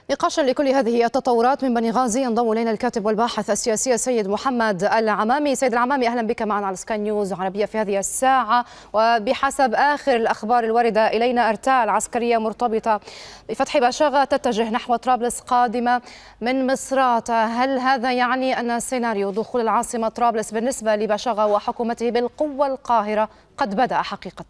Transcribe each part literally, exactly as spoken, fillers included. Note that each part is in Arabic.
نقاشا لكل هذه التطورات من بنغازي ينضم الينا الكاتب والباحث السياسي السيد محمد العمامي. سيد العمامي، اهلا بك معنا على سكاي نيوز عربيه في هذه الساعه. وبحسب اخر الاخبار الوارده الينا، ارتال عسكريه مرتبطه بفتح باشاغه تتجه نحو طرابلس قادمه من مصرات. هل هذا يعني ان سيناريو دخول العاصمه طرابلس بالنسبه لباشاغه وحكومته بالقوه القاهره قد بدأ حقيقه؟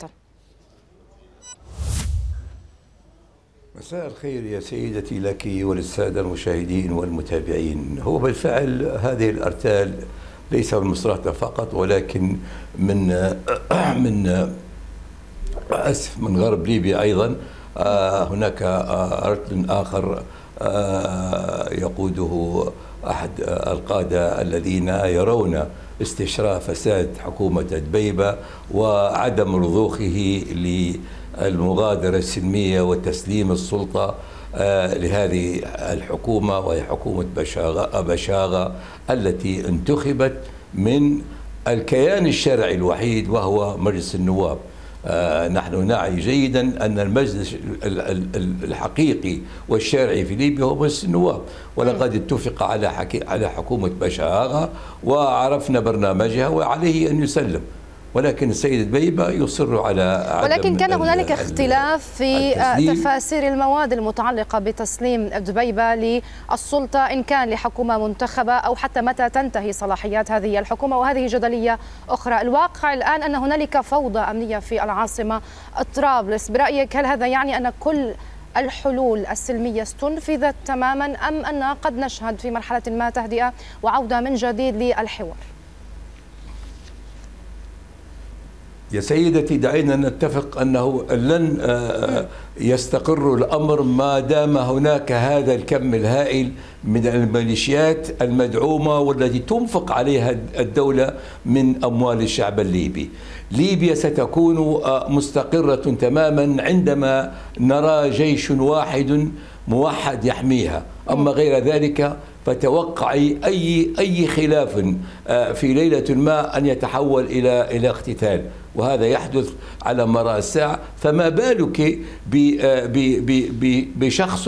مساء الخير يا سيدتي لك وللسادة المشاهدين والمتابعين. هو بالفعل هذه الأرتال ليس من مصراتة فقط، ولكن من من أسف من غرب ليبيا أيضا. هناك أرتل آخر يقوده أحد القادة الذين يرون استشراف فساد حكومة دبيبة وعدم رضوخه للمغادرة السلمية وتسليم السلطة لهذه الحكومة، وهي حكومة باشاغة باشاغة التي انتخبت من الكيان الشرعي الوحيد وهو مجلس النواب. آه نحن نعي جيدا أن المجلس الحقيقي والشرعي في ليبيا هو مجلس النواب، ولقد اتفق على حكي على حكومة باشاغة وعرفنا برنامجها وعليه أن يسلم، ولكن السيد دبيبة يصر على ولكن كان هنالك اختلاف في التسليم. تفاسير المواد المتعلقة بتسليم دبيبة للسلطة، إن كان لحكومة منتخبة أو حتى متى تنتهي صلاحيات هذه الحكومة، وهذه جدلية أخرى. الواقع الآن أن هنالك فوضى أمنية في العاصمة طرابلس. برأيك هل هذا يعني أن كل الحلول السلمية استنفذت تماما، أم أن قد نشهد في مرحلة ما تهدئة وعودة من جديد للحوار؟ يا سيدتي، دعينا نتفق أنه لن يستقر الأمر ما دام هناك هذا الكم الهائل من الميليشيات المدعومة والتي تنفق عليها الدولة من أموال الشعب الليبي. ليبيا ستكون مستقرة تماما عندما نرى جيش واحد موحد يحميها، أما غير ذلك فتوقعي أي أي خلاف في ليلة ما أن يتحول إلى إلى اقتتال، وهذا يحدث على مراء الساعة. فما بالك بشخص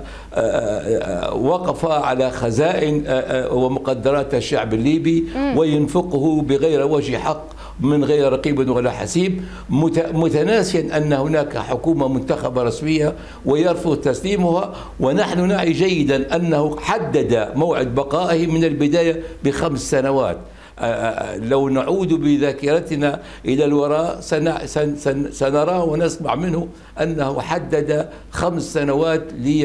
وقف على خزائن ومقدرات الشعب الليبي وينفقه بغير وجه حق من غير رقيب ولا حسيب، متناسيا أن هناك حكومة منتخبة رسمية ويرفض تسليمها. ونحن نعي جيدا أنه حدد موعد بقائه من البداية بخمس سنوات. لو نعود بذاكرتنا إلى الوراء سنرى ونسمع منه أنه حدد خمس سنوات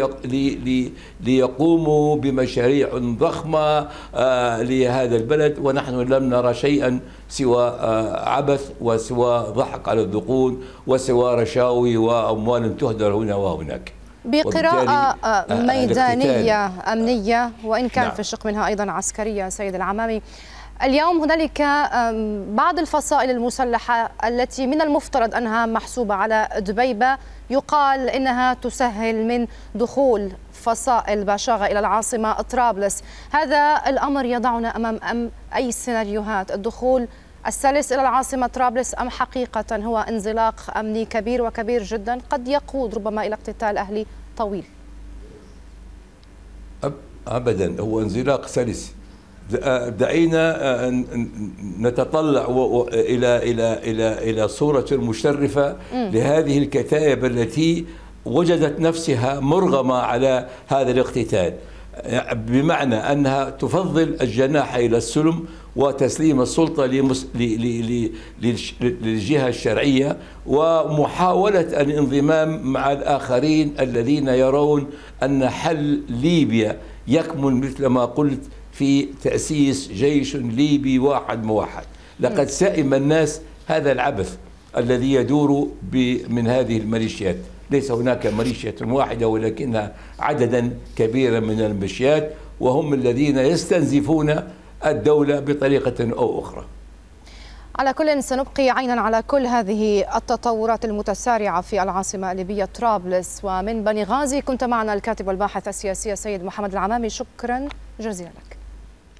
ليقوموا بمشاريع ضخمة لهذا البلد، ونحن لم نرى شيئا سوى عبث وسوى ضحك على الذقون وسوى رشاوي وأموال تهدر هنا وهناك. بقراءة ميدانية أمنية وإن كان نعم. في الشق منها أيضا عسكرية. سيد العمامي، اليوم هنالك بعض الفصائل المسلحة التي من المفترض أنها محسوبة على دبيبة، يقال إنها تسهل من دخول فصائل باشاغة إلى العاصمة طرابلس. هذا الأمر يضعنا أمام أم أي سيناريوهات الدخول السلس إلى العاصمة طرابلس، أم حقيقة هو انزلاق أمني كبير وكبير جدا قد يقود ربما إلى اقتتال أهلي طويل؟ أبدا، هو انزلاق سلس. دعينا نتطلع إلى إلى إلى إلى صورة مشرفة لهذه الكتائب التي وجدت نفسها مرغمة على هذا الاقتتال، بمعنى أنها تفضل الجناح إلى السلم وتسليم السلطة للجهة الشرعية ومحاولة الانضمام مع الآخرين الذين يرون أن حل ليبيا يكمن مثل ما قلت في تأسيس جيش ليبي واحد موحد. لقد سئم الناس هذا العبث الذي يدور من هذه الميليشيات. ليس هناك ميليشيا واحدة ولكنها عددا كبيرا من الميليشيات، وهم الذين يستنزفون الدولة بطريقة أو أخرى. على كل سنبقي عينا على كل هذه التطورات المتسارعة في العاصمة الليبية طرابلس. ومن بنغازي كنت معنا الكاتب والباحث السياسي السيد محمد العمامي، شكرا جزيلا لك.